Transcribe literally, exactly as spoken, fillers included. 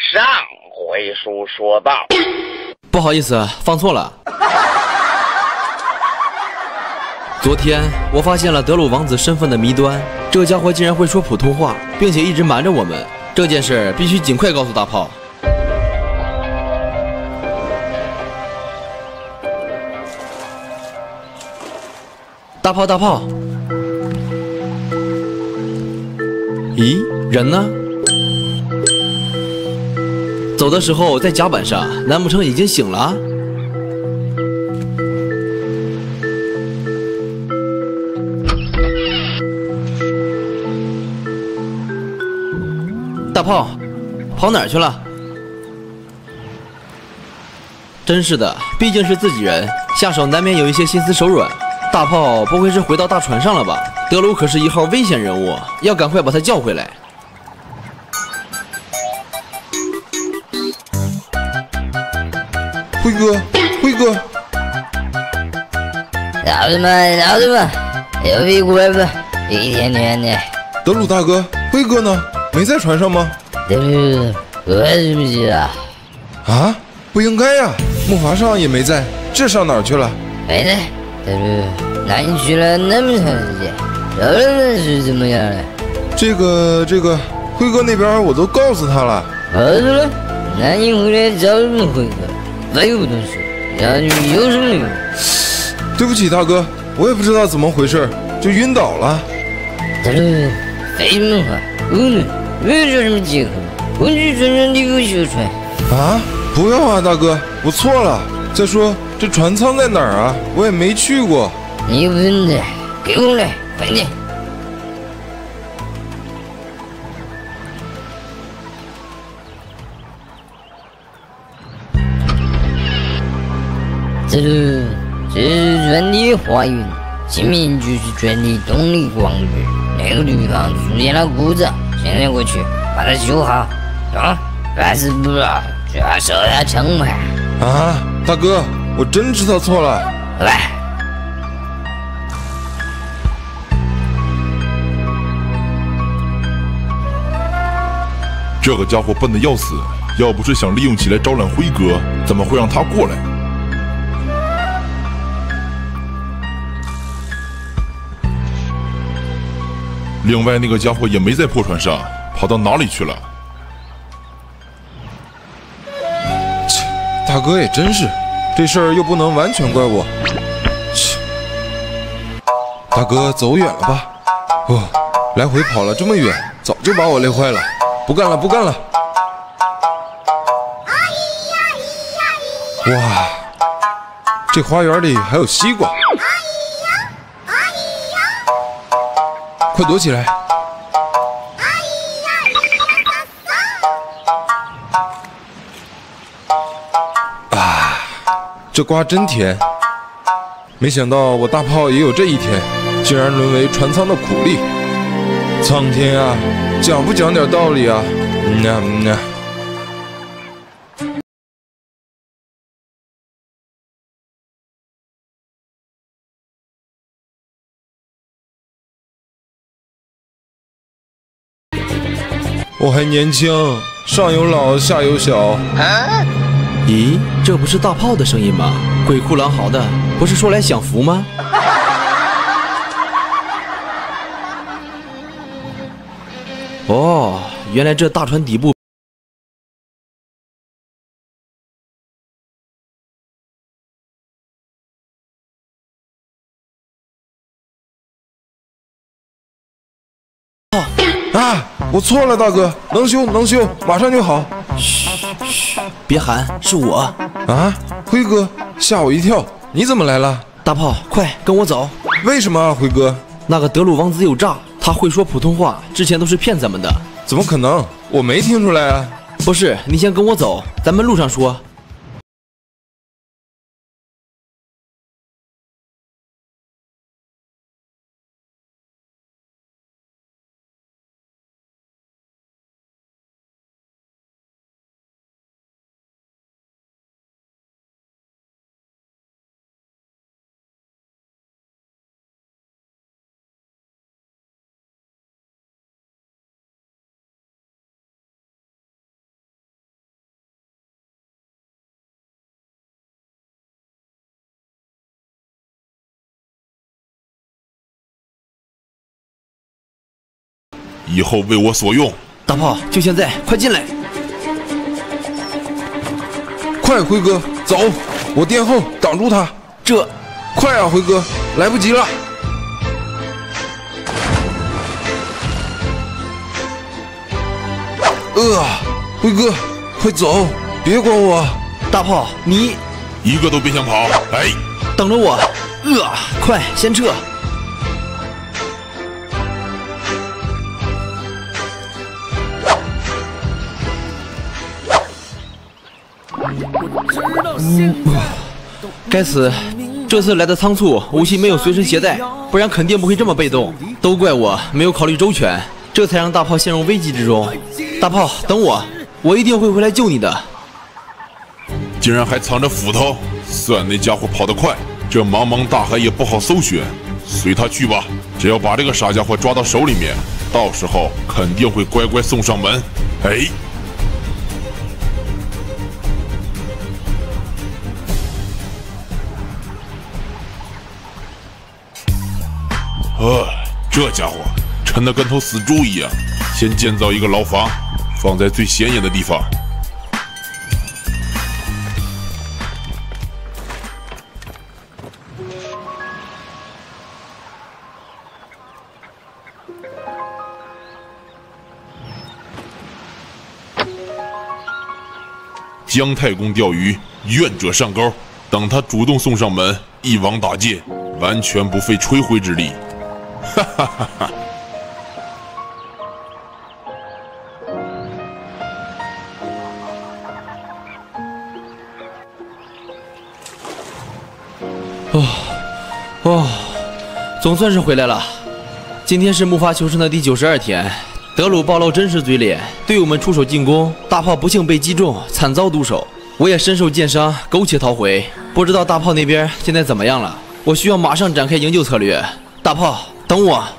上回书说到， 不好意思，放错了。昨天我发现了德鲁王子身份的谜端，这家伙竟然会说普通话，并且一直瞒着我们。这件事必须尽快告诉大炮。大炮，大炮！咦，人呢？走的时候在甲板上，难不成已经醒了？大炮，跑哪儿去了？真是的，毕竟是自己人，下手难免有一些心慈手软。大炮不会是回到大船上了吧？德鲁可是一号危险人物，要赶快把他叫回来。 辉哥，辉哥， 老子们，老子们，有屁股不？一天天的。 德鲁大哥，辉哥呢？没在船上吗？ 德鲁，我是不是啊？ 啊，不应该呀！木筏上也没在，这上哪儿去了？ 没在。德鲁，那你去了那么长时间，找人是怎么样了？ 这个这个，辉哥那边我都告诉他了。 告诉了？那你回来找什么辉哥？废物东西，让你有什么用？ 对不起，大哥，我也不知道怎么回事，就晕倒了。 德鲁，废什么话？无论没有什么借口，我去船上你不修船。 啊，不要啊，大哥，我错了。再说这船舱在哪儿啊？我也没去过。 你有笨的，给我来，快点！这个这是船体花园，前面就是船体动力光源。那个地方出现了故障，现在过去把它修好。啊，办事不牢就要受到惩罚。 啊，大哥，我真知道错了。 来。 这个家伙笨得要死，要不是想利用起来招揽辉哥，怎么会让他过来？另外那个家伙也没在破船上，跑到哪里去了？ 切，大哥也真是，这事儿又不能完全怪我。切，大哥走远了吧？哦，来回跑了这么远，早就把我累坏了。不干了，不干了！哇，这花园里还有西瓜！快躲起来！啊，这瓜真甜！没想到我大炮也有这一天，竟然沦为船舱的苦力。苍天啊，讲不讲点道理啊？嗯呀嗯呀。我还年轻，上有老下有小。 啊、咦，这不是大炮的声音吗？鬼哭狼嚎的，不是说来享福吗？哦，原来这大船底部。 啊！我错了，大哥，能修能修，马上就好。 嘘嘘，别喊，是我。 啊，辉哥，吓我一跳！你怎么来了？ 大炮，快跟我走！ 为什么啊，辉哥？ 那个德鲁王子有诈，他会说普通话，之前都是骗咱们的。 怎么可能？我没听出来啊！ 不是，你先跟我走，咱们路上说。 以后为我所用。 大炮，就现在，快进来！ 快，辉哥，走！我殿后，挡住他。 这， 快啊，辉哥，来不及了！呃，辉哥，快走，别管我！ 大炮，你一个都别想跑！哎， 等着我！呃，快，先撤！该死，这次来的仓促，武器没有随身携带，不然肯定不会这么被动。都怪我没有考虑周全，这才让大炮陷入危机之中。大炮，等我，我一定会回来救你的。 竟然还藏着斧头，算那家伙跑得快，这茫茫大海也不好搜寻。随他去吧，只要把这个傻家伙抓到手里面，到时候肯定会乖乖送上门。哎。呃，这家伙沉得跟头死猪一样。先建造一个牢房，放在最显眼的地方。姜太公钓鱼，愿者上钩。等他主动送上门，一网打尽，完全不费吹灰之力。哈哈哈哈！ 哦哦，总算是回来了。今天是木筏求生的第九十二天，德鲁暴露真实嘴脸，对我们出手进攻，大炮不幸被击中，惨遭毒手。我也身受剑伤，苟且逃回。不知道大炮那边现在怎么样了？我需要马上展开营救策略。大炮，等我。